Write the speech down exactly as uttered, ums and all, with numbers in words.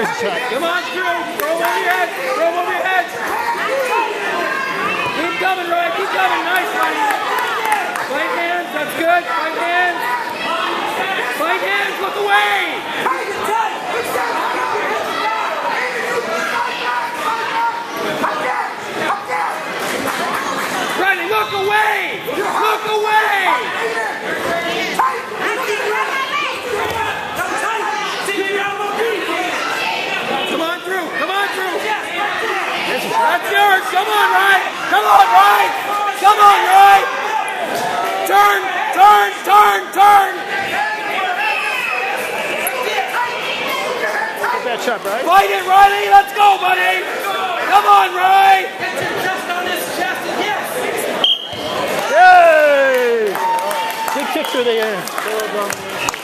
Nice shot. Come on, Drew. Throw him over your head. Throw him over your head. Keep coming, Roy. Keep coming. Nice, buddy. Fight hands. That's good. Fight hands. Fight hands. Look away. Riley, look away. Look away. That's yours. Come on, Ryan. Come on, Ryan. Come on, Ryan. Turn, turn, turn, turn. Get that shot, Bryce. Fight it, Riley. Let's go, buddy. Come on, Ryan. Yay! Good kick through the air.